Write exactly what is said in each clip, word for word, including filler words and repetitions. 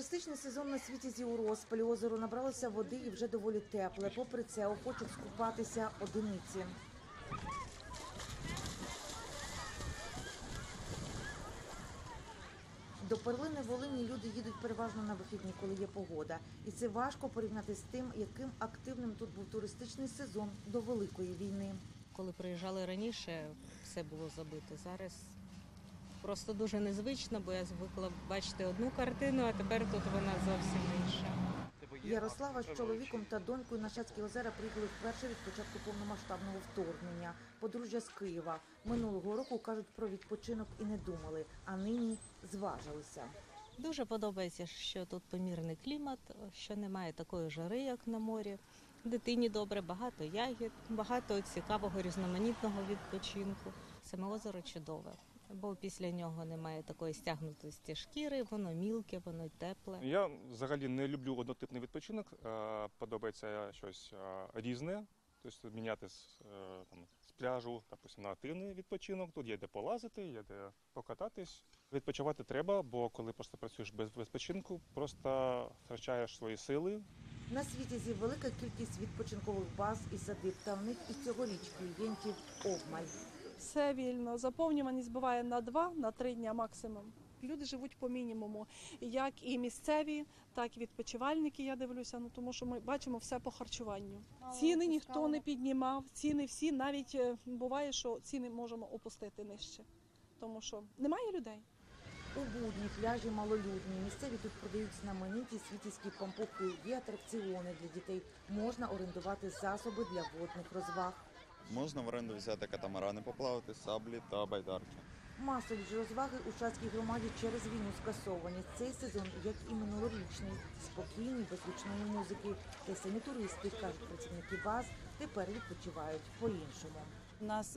Туристичний сезон на Світязі у розпалі. Озеро набралося води і вже доволі тепле. Попри це, охочих скупатися одиниці. До перлини Волині люди їдуть переважно на вихідні, коли є погода. І це важко порівняти з тим, яким активним тут був туристичний сезон до Великої війни. Коли приїжджали раніше, все було забито. Зараз просто дуже незвично, бо я звикла бачити одну картину, а тепер тут вона зовсім інша. Ярослава з чоловіком та донькою на Шацькі озера приїхали вперше від початку повномасштабного вторгнення. Подружжя з Києва. Минулого року, кажуть, про відпочинок і не думали, а нині зважилися. Дуже подобається, що тут помірний клімат, що немає такої жари, як на морі. Дитині добре, багато ягід, багато цікавого різноманітного відпочинку. Саме озеро чудове, бо після нього немає такої стягнутості шкіри, воно мілке, воно тепле. Я взагалі не люблю однотипний відпочинок, подобається щось різне. Тобто міняти з, там, з пляжу, допустим, на активний відпочинок. Тут є де полазити, є де покататись. Відпочивати треба, бо коли просто працюєш без відпочинку, просто втрачаєш свої сили. На Світязі велика кількість відпочинкових баз і садиб, та в них і цьогоріч клієнтів обмаль. Все вільно, заповнюваність буває на два, на три дня максимум. Люди живуть по мінімуму, як і місцеві, так і відпочивальники, я дивлюся, ну, тому що ми бачимо все по харчуванню. Ціни ніхто не піднімав, ціни всі, навіть буває, що ціни можемо опустити нижче, тому що немає людей. У будні пляжі малолюдні. Місцеві тут продають знамениті світязькі пампухи. Є атракціони для дітей. Можна орендувати засоби для водних розваг. Можна в оренду взяти катамарани, поплавати, саблі та байдарки. Масові ж розваги у Шацькій громаді через війну скасовані. Цей сезон, як і минулорічний, спокійний, без гучної музики. Та й самі туристи, кажуть працівники баз, тепер відпочивають по-іншому. У нас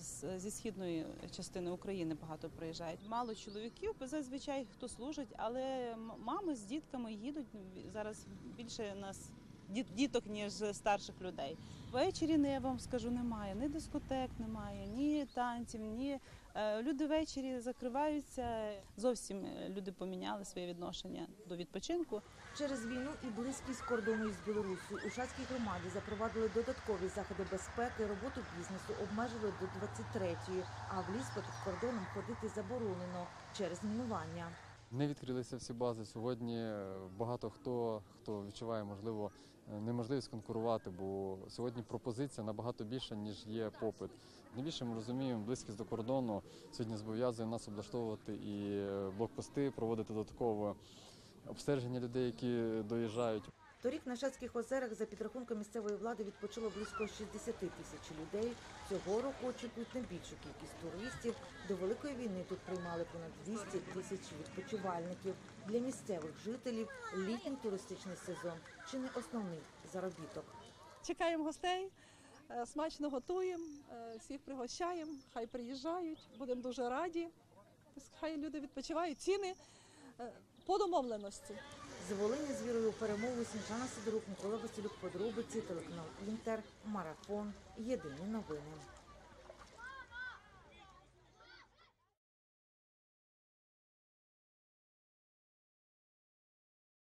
зі східної частини України багато приїжджають. Мало чоловіків, зазвичай хто служить, але мами з дітками їдуть. Зараз більше нас діток, ніж старших людей. Ввечері, не я вам скажу, немає, ні дискотек немає, ні танців, ні. Люди ввечері закриваються. Зовсім люди поміняли своє відношення до відпочинку. Через війну і близькість кордону із Білоруссю у Шацькій громаді запровадили додаткові заходи безпеки, роботу бізнесу обмежили до двадцять третьої, а в ліс попід кордоном ходити заборонено через мінування. Не відкрилися всі бази. Сьогодні багато хто, хто відчуває, можливо, неможливість конкурувати, бо сьогодні пропозиція набагато більша, ніж є попит. Найбільше ми розуміємо, близькість до кордону сьогодні зобов'язує нас облаштовувати і блокпости, проводити додаткове обстеження людей, які доїжджають. Торік на Шацьких озерах за підрахунком місцевої влади відпочило близько шістдесят тисяч людей. Цього року очікують найбільшу кількість туристів. До Великої війни тут приймали понад двісті тисяч відпочивальників. Для місцевих жителів літній туристичний сезон чи не основний заробіток. Чекаємо гостей, смачно готуємо, всіх пригощаємо, хай приїжджають, будемо дуже раді. Хай люди відпочивають, ціни по домовленості. З Волині з вірою у перемогу Сніжана Сидорук, Микола Василюк, подробиці, телеканал Інтер, Марафон, Єдині новини.